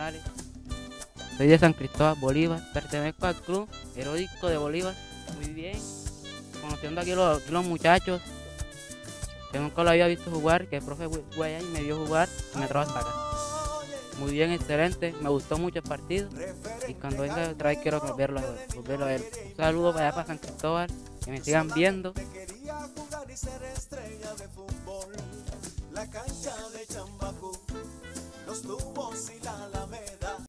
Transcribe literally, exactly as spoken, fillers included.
González. Soy de San Cristóbal, Bolívar. Pertenezco al club Heroico de Bolívar. Muy bien. Conociendo aquí los, aquí los muchachos que nunca lo había visto jugar, que el profe Guayán me vio jugar y me trajo hasta acá. Muy bien, excelente. Me gustó mucho el partido. Y cuando venga otra vez quiero volverlo, volverlo a ver. Un saludo para allá, para San Cristóbal. Que me sigan viendo. La cancha de Chambacú, los tubos y la alameda.